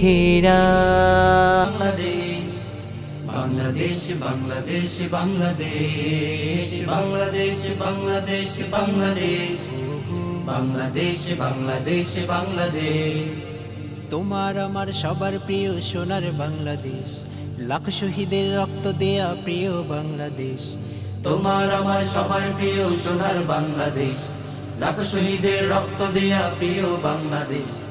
ঘেরা। বাংলাদেশ বাংলাদেশ বাংলাদেশ বাংলাদেশ বাংলাদেশ বাংলাদেশ বাংলাদেশ বাংলাদেশ বাংলাদেশ। তোমার আমার সবার প্রিয় সোনার বাংলাদেশ, লাখ শহীদের রক্ত দেয়া প্রিয় বাংলাদেশ। তোমার আমার সবার প্রিয় সোনার বাংলাদেশ, লাখ শহীদের রক্ত দেয়া প্রিয় বাংলাদেশ।